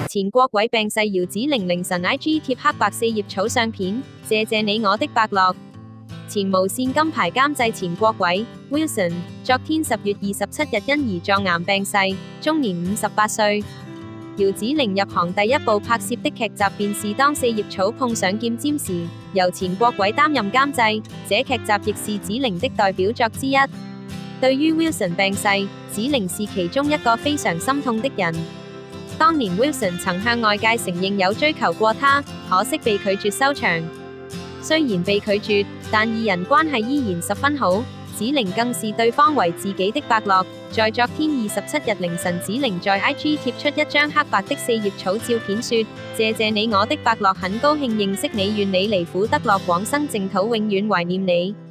前國鬼病逝，姚子羚凌晨 IG 貼黑白4頁草相片，謝謝你我的伯樂。前無線金牌監製前國鬼 Wilson， 昨天10月27日因胰臟癌病逝，終年58歲。姚子羚入行第一部拍攝的劇集便是當4葉草碰上劍尖時，由前國鬼擔任監製，這劇集亦是子羚的代表作之一。對於 Wilson 病逝，子羚是其中一個非常心痛的人。當年 Wilson 曾向外界承認有追求過他，可惜被拒絕收場。雖然被拒絕，但二人關係依然十分好。子羚更視對方為自己的伯樂。在昨天27日凌晨，子羚在 IG 貼出一張黑白的4葉草照片，說：謝謝你我的伯樂，很高興認識你，願你離苦得樂，廣生淨土，永遠懷念你。